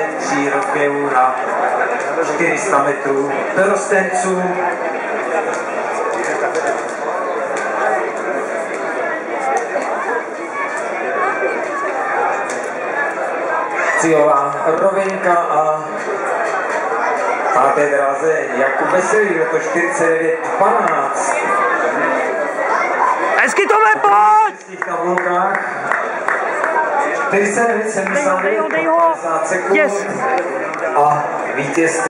3 rozběhů na 400 metrů dorostenců. Cílová rovinka a páté dráze Jakub Veselý, jako 49:12. Hezky tohle, pojď! V tabulkách 49:79, 50 sekund a vítěz